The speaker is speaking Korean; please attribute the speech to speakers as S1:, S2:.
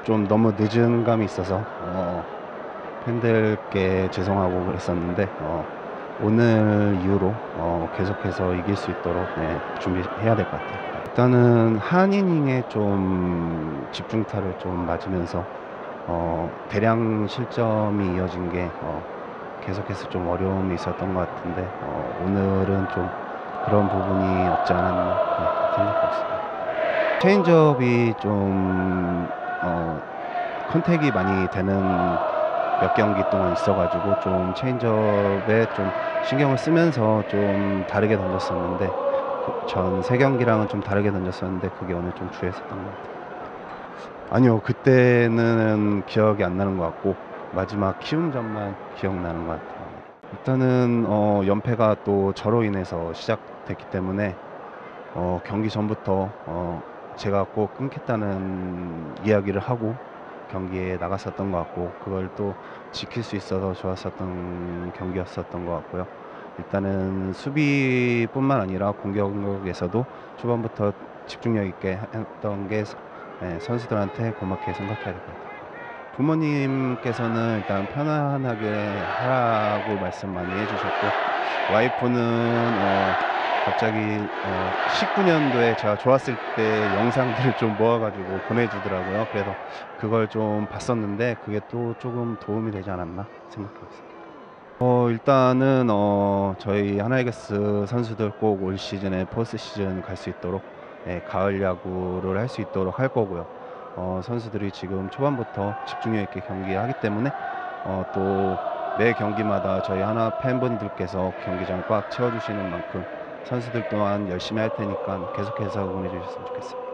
S1: 좀 너무 늦은 감이 있어서 팬들께 죄송하고 그랬었는데 오늘 이후로 계속해서 이길 수 있도록 준비해야 될 것 같아요. 일단은 한 이닝에 좀 집중타를 좀 맞으면서 대량 실점이 이어진 게 계속해서 좀 어려움이 있었던 것 같은데 오늘은 좀 그런 부분이 없지 않았나 생각하고 있습니다. 체인지업이 좀 컨택이 많이 되는 몇 경기 동안 있어가지고 좀 체인지업에 좀 신경을 쓰면서 좀 다르게 던졌었는데 전 세 경기랑은 좀 다르게 던졌었는데 그게 오늘 좀 주의했었던 것 같아요. 아니요, 그때는 기억이 안 나는 것 같고 마지막 키움전만 기억나는 것 같아요. 일단은 연패가 또 저로 인해서 시작됐기 때문에 경기 전부터 제가 꼭 끊겠다는 이야기를 하고 경기에 나갔었던 것 같고 그걸 또 지킬 수 있어서 좋았었던 경기였었던 것 같고요. 일단은 수비뿐만 아니라 공격에서도 초반부터 집중력 있게 했던 게 선수들한테 고맙게 생각해야 될 것 같아요. 부모님께서는 일단 편안하게 하라고 말씀 많이 해주셨고 와이프는 갑자기 19년도에 제가 좋았을 때 영상들을 좀 모아가지고 보내주더라고요. 그래서 그걸 좀 봤었는데 그게 또 조금 도움이 되지 않았나 생각하고 있습니다. 일단은 저희 하나이글스 선수들 꼭 올 시즌에 포스트 시즌 갈 수 있도록 가을 야구를 할 수 있도록 할 거고요. 선수들이 지금 초반부터 집중력 있게 경기하기 때문에 또 매 경기마다 저희 하나 팬분들께서 경기장 꽉 채워주시는 만큼 선수들 또한 열심히 할 테니까 계속해서 응원해 주셨으면 좋겠습니다.